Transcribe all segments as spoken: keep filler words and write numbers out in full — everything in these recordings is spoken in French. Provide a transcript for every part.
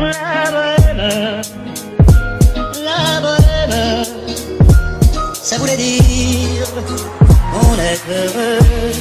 La bohème, la bohème, ça voulait dire on est heureux.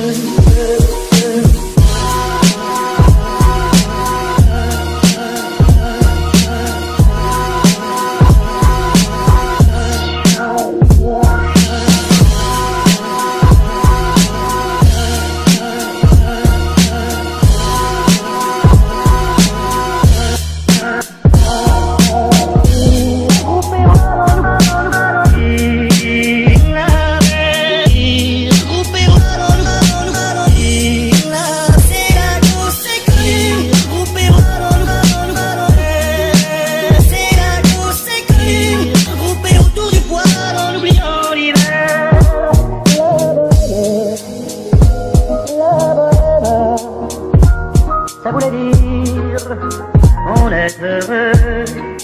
Ça voulait dire on est heureux.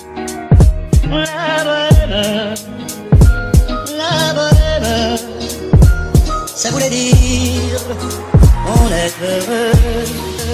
La bohème, la bohème, ça voulait dire on est heureux.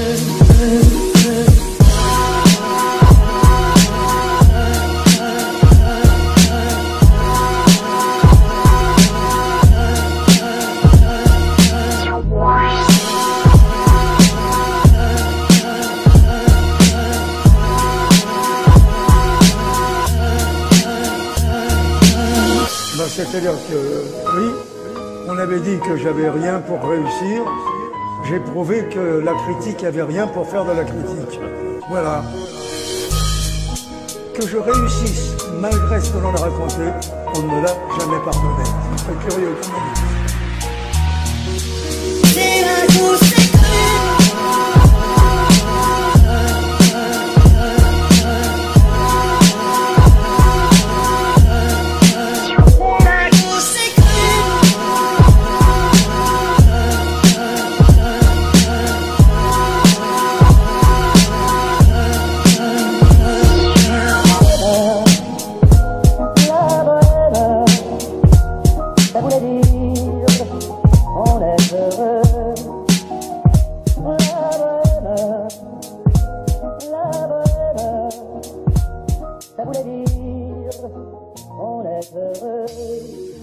C'est-à-dire que, oui, on avait dit que j'avais rien pour réussir. J'ai prouvé que la critique avait rien pour faire de la critique. Voilà. Que je réussisse, malgré ce que l'on a raconté, on ne me l'a jamais pardonné. C'est très curieux, comme on dit. Ça voulait dire on est heureux.